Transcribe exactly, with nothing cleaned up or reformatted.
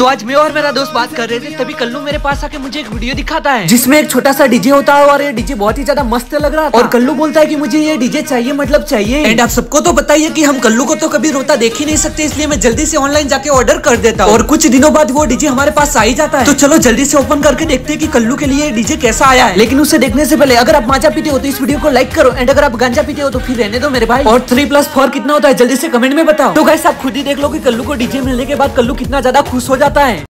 तो आज मैं और मेरा दोस्त बात कर रहे थे, तभी कल्लू मेरे पास आके मुझे एक वीडियो दिखाता है जिसमें एक छोटा सा डीजे होता है और ये डीजे बहुत ही ज्यादा मस्त लग रहा था। और कल्लू बोलता है कि मुझे ये डीजे चाहिए, मतलब चाहिए। एंड आप सबको तो बताइए कि हम कल्लू को तो कभी रोता देख ही नहीं सकते, इसलिए मैं जल्दी से ऑनलाइन जाके ऑर्डर कर देता हूँ और कुछ दिनों बाद वो डीजे हमारे पास आ ही जाता है। तो चलो जल्दी से ओपन करके देखते हैं कि कल्लू के लिए डीजे कैसा आया है। लेकिन उसे देखने से पहले अगर आप माजा पीते हो तो इस वीडियो को लाइक करो, एंड अगर आप गांजा पीते हो तो फिर रहने दो मेरे भाई। और थ्री प्लस फोर कितना होता है जल्दी से कमेंट में बताओ। तो गाइस आप खुद ही देख लो कि कल्लू को डीजे मिलने के बाद कल्लू कितना ज्यादा खुश हो जाता है।